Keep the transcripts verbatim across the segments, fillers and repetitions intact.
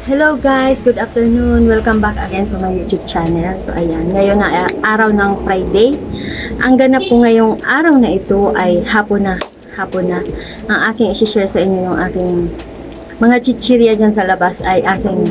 Hello guys, good afternoon. Welcome back again to my YouTube channel. So ayan, ngayon na araw ng Friday. Ang ganap po ngayong araw na ito ay hapon na. Hapon na. Ang aking i-share sa inyo yung aking mga chichirya dyan sa labas ay aking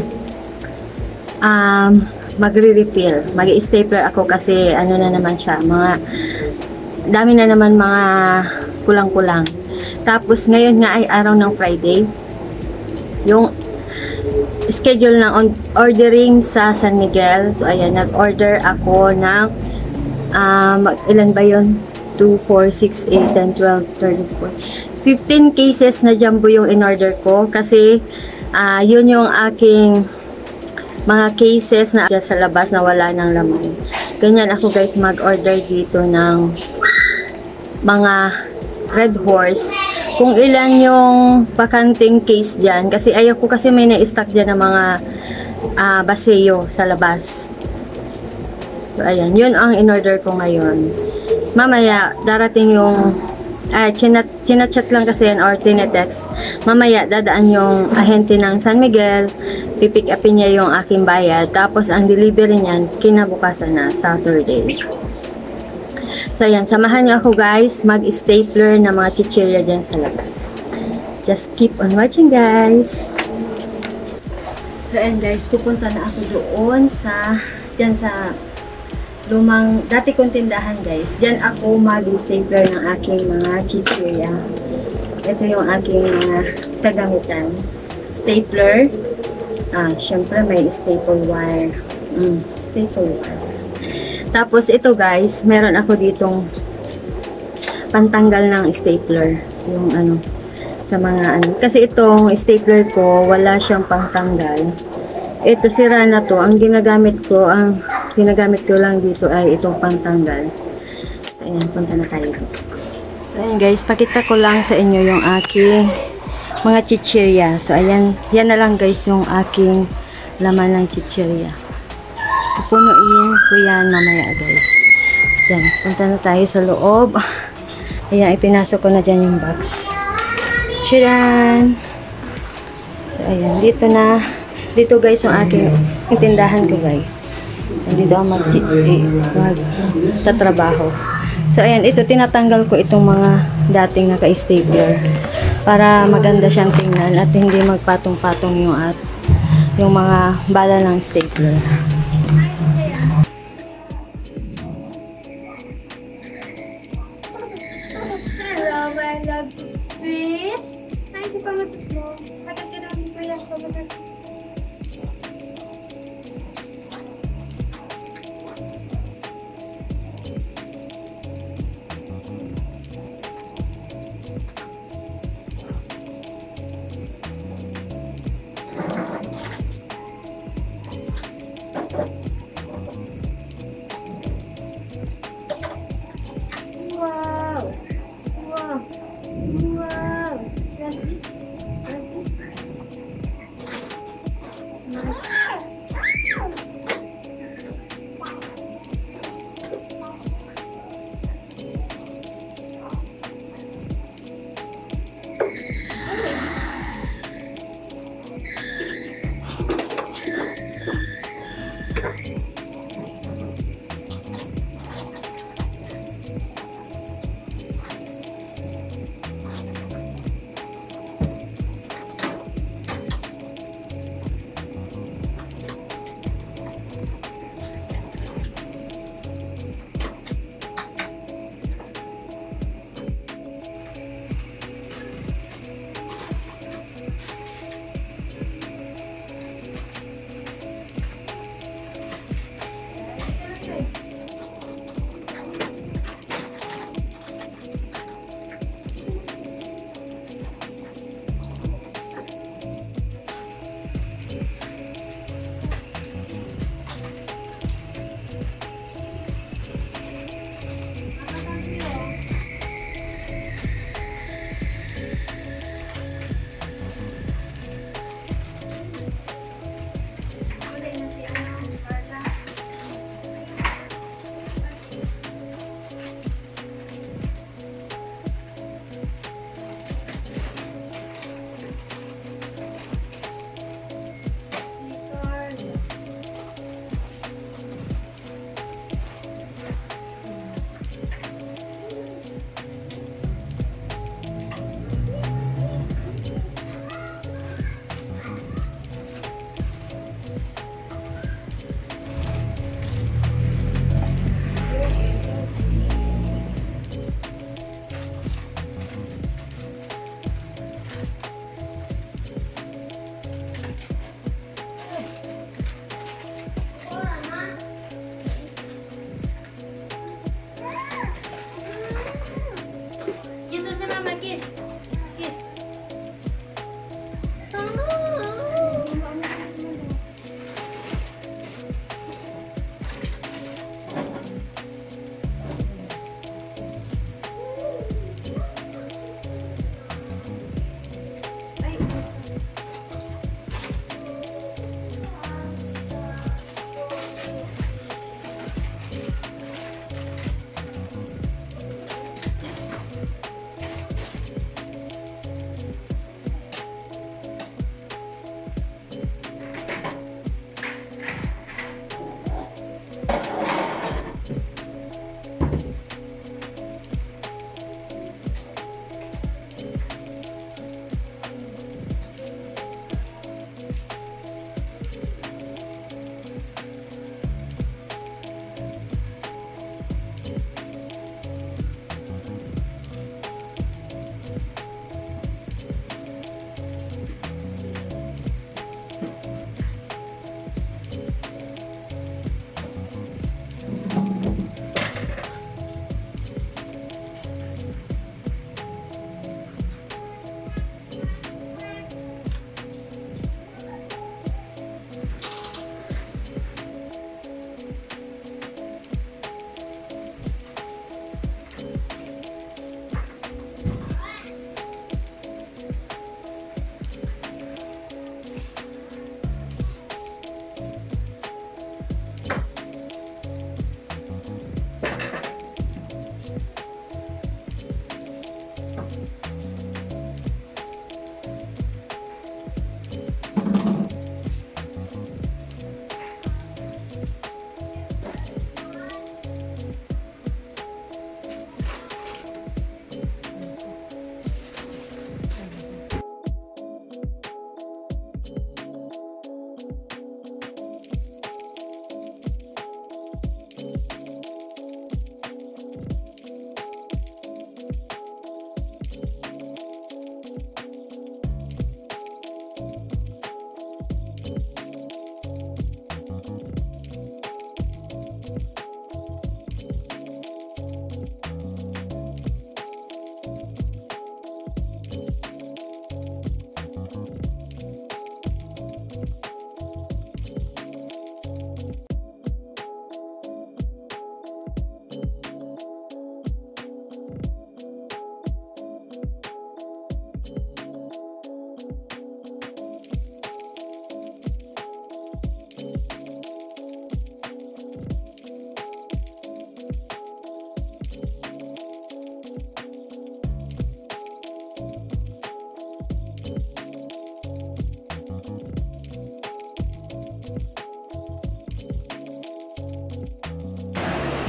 um, magre-refill. Mag-i-stapler ako kasi ano na naman siya. Mga dami na naman mga kulang-kulang. Tapos ngayon nga ay araw ng Friday. Yung schedule ng ordering sa San Miguel. So, ayan, nag-order ako ng um, ilan ba yun? two, four, six, eight, ten, twelve, thirteen, fourteen, fifteen cases na jumbo yung in-order ko. Kasi, uh, yun yung aking mga cases na sa labas na wala ng laman. Ganyan ako guys mag-order dito ng mga Red Horse. Kung ilan yung bakanting case dyan. Kasi ayaw ko kasi may na-stock dyan ng mga uh, baseyo sa labas. So, ayan. Yun ang in-order ko ngayon. Mamaya, darating yung uh, chinat, chinachat lang kasi yan or tinetext. Mamaya, dadaan yung ahente ng San Miguel. Pipick upin niya yung aking bayad. Tapos, ang delivery niyan, kinabukasan na, Saturday. So, ayan. Samahan niyo ako, guys, mag-stapler na mga chichirya dyan sa labas. Just keep on watching, guys. So, ayan, guys. Pupunta na ako doon sa, dyan sa lumang, dati kong tindahan, guys. Dyan ako mag-stapler ng aking mga chichirya. Ito yung aking mga kagamitan. Stapler. Ah, syempre, may staple wire. Mm, staple wire. Tapos ito guys, meron ako ditong pantanggal ng stapler. Yung ano, sa mga ano. Kasi itong stapler ko, wala siyang pantanggal. Ito, sira na to. Ang ginagamit ko, ang ginagamit ko lang dito ay itong pantanggal. So, ayan, punta na tayo dito. So, ayan guys, pakita ko lang sa inyo yung aking mga chichirya. So, ayan, yan na lang guys yung aking laman ng chichirya. Pupunuin ko yan mamaya guys. Yan, punta na tayo sa loob. Ayan, ipinasok ko na dyan yung box. Tcharan! So, ayan, dito na. Dito guys yung aking tindahan ko guys. Dito ako mag-tatrabaho. So, ayan, ito, tinatanggal ko itong mga dating naka-stapler. Para maganda siyang tingnan at hindi magpatong-patong yung, at, yung mga bala ng stapler. Sweet. Ay, di pa matutlo. Agad ka namin ko yan. Wow. Wow. Wow.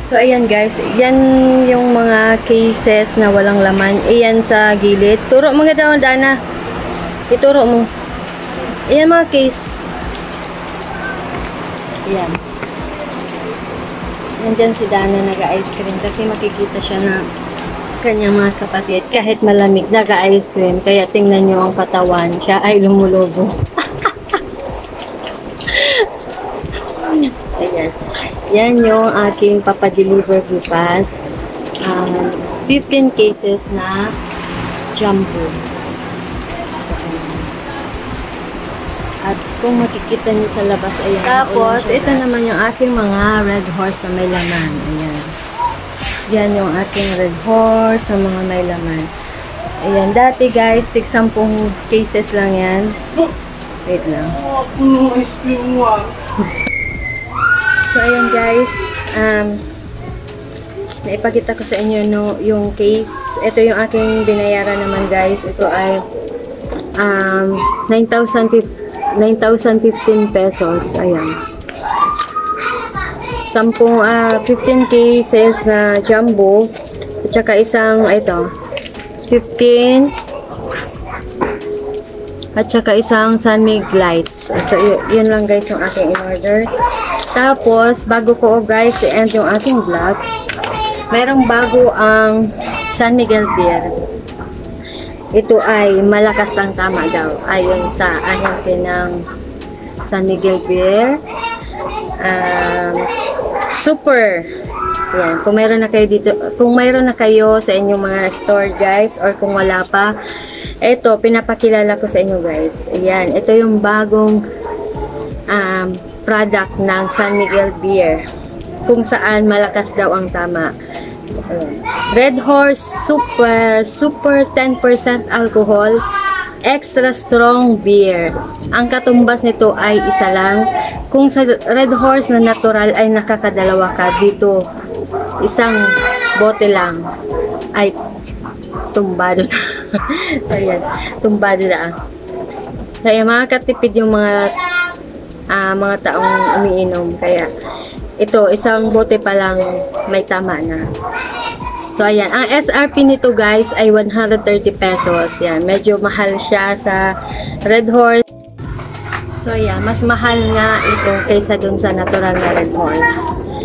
So, ayan guys. Yan yung mga cases na walang laman. Ayan sa gilid. Turo mga daw, Dana. Ituro mo. Ayan mga case. Ayan. Nandyan si Dana nag-ice cream kasi makikita siya na kanyang mga kapatid kahit malamig nag-ice cream. Kaya tingnan nyo ang katawan. Siya ay lumulubo. Ayan. Yan yung aking papadeliver bukas. Um, fifteen cases na jumbo. At kung makikita niyo sa labas, ayan. Tapos, ito naman yung aking mga red horse na may laman. Ayan. Yan yung aking red horse na mga may laman. Ayan. Dati guys, tig sampung cases lang yan. Wait lang. So, ayan guys. Um, naipakita ko sa inyo no, yung case. Ito yung aking binayaran naman guys. Ito ay um, nine thousand fifteen pesos. Ayan. Sampung, uh, fifteen cases na jumbo. At saka isang, ito, fifteen. At saka isang Sunmig lights. So, yun lang guys yung aking in-order. Tapos, bago ko guys i-end yung aking vlog, merong bago ang San Miguel beer. Ito ay malakas ang tama daw ayon sa ahente ng San Miguel beer. Um, super. Yan. Kung mayroon na kayo dito, kung mayroon na kayo sa inyong mga store guys, or kung wala pa, ito pinapakilala ko sa inyo guys. Ayan, ito yung bagong um, product ng San Miguel beer, kung saan malakas daw ang tama. Red Horse Super Super ten percent alcohol, extra strong beer. Ang katumbas nito ay isa lang. Kung sa Red Horse na natural ay nakakadalawa ka, dito isang bote lang ay tumbado na. Ayan, tumbado na. Kaya makakatipid yung mga Uh, mga taong umiinom. Kaya ito, isang bote pa lang may tama na. So ayan, ang S R P nito guys ay one hundred thirty pesos. Yan, medyo mahal siya sa Red Horse. So ayan, mas mahal nga ito kaysa dun sa natural na Red Horse.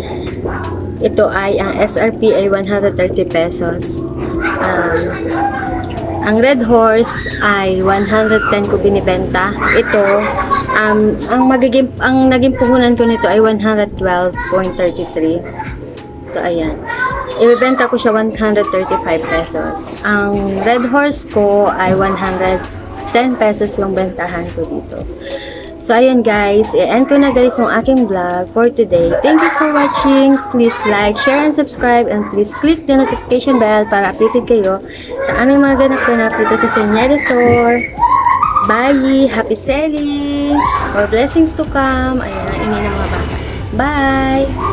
Ito ay, ang S R P ay one hundred thirty pesos. Um, ang Red Horse ay one hundred ten ko binibenta. Ito, um, ang magiging, ang naging puhunan ko nito ay one hundred twelve point three three. So, ayan. Ibibenta ko siya one hundred thirty-five pesos. Ang Red Horse ko ay one hundred ten pesos yung bentahan ko dito. So, ayan guys. I-end ko na guys yung aking vlog for today. Thank you for watching. Please like, share, and subscribe. And please click the notification bell para updated kayo sa aming mga ganap-ganap dito sa Senyeda Store. Bye! Happy selling! More blessings to come. Ayan, ingin ng mga bata. Bye!